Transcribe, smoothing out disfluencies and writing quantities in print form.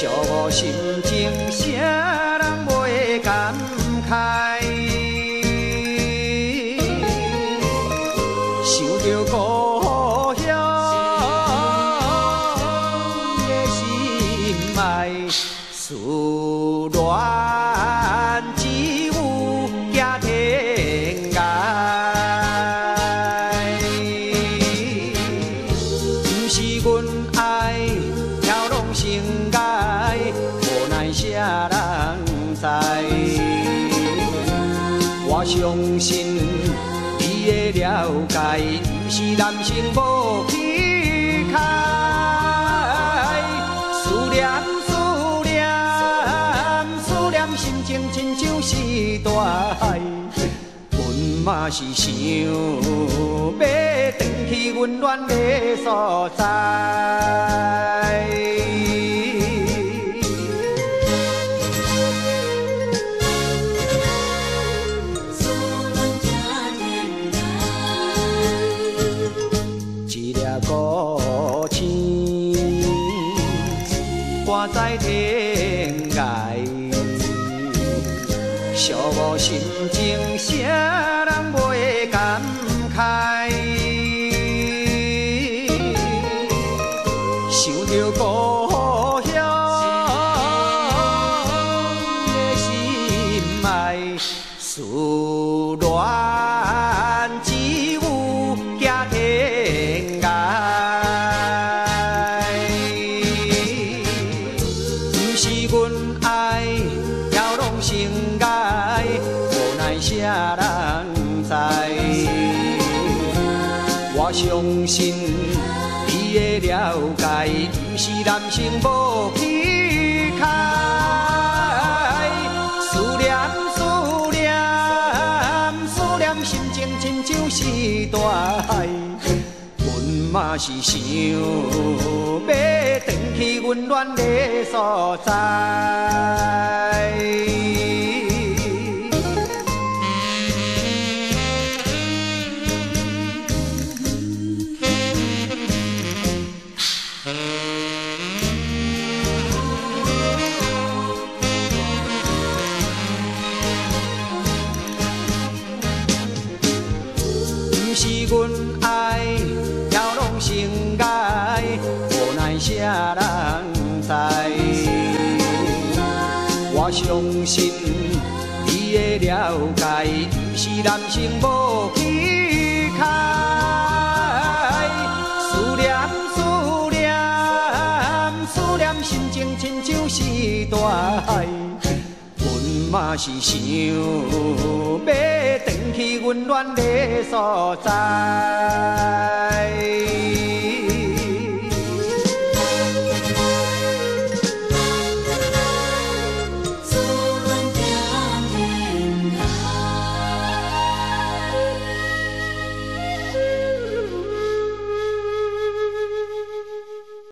我心情，啥人袂感慨？想着故乡的心爱，思恋只有行天涯。不是阮爱，飘拢心爱，无奈啥人知？我相信你会了解，不是男生无气概。思念，思念，思念，心情亲像是大海。阮嘛是想要回去温暖的所在。一粒孤星挂在天涯，寂寞心情，啥人袂感慨？想着故乡的心爱，思恋只有行天涯。不是阮爱，飘拢心爱，无奈啥人知？我相信你会了解，不是男生无气概。思念，思念，思念，心情亲像是大海。阮嘛是想要回去温暖的所在。不是阮爱，飘拢心爱，无奈啥人知？我相信你会了解，不是男生无气概。思念，思念，思念，心情亲像是大海。阮嘛是想要回去温暖的所在。